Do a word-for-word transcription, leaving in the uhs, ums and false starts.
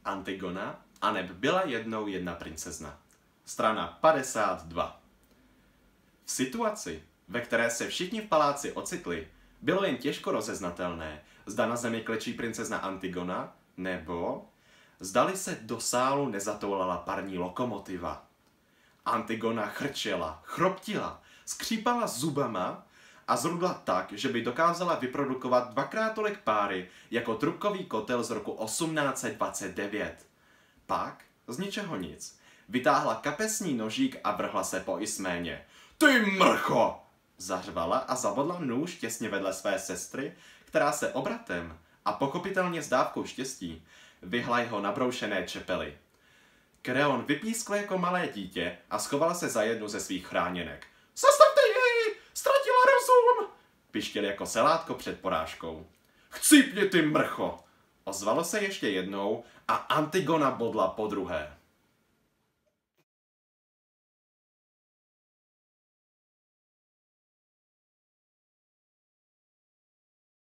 Antigona, aneb byla jednou jedna princezna. Strana padesát dva. V situaci, ve které se všichni v paláci ocitli, bylo jen těžko rozeznatelné, zda na zemi klečí princezna Antigona, nebo zdali se do sálu nezatoulala parní lokomotiva. Antigona chrčela, chroptila, skřípala zubama a zrudla tak, že by dokázala vyprodukovat dvakrát tolik páry jako trubkový kotel z roku osmnáct set dvacet devět. Pak, z ničeho nic, vytáhla kapesní nožík a vrhla se po Isméně. Ty mrcho! Zařvala a zabodla nůž těsně vedle své sestry, která se obratem a pochopitelně s dávkou štěstí vyhla jeho nabroušené čepely. Kreon vypískl jako malé dítě a schovala se za jednu ze svých chráněnek. Zastavte jej! Ztratila rozum! Pištěl jako selátko před porážkou. Chcípni, ty mrcho! Ozvalo se ještě jednou a Antigona bodla podruhé.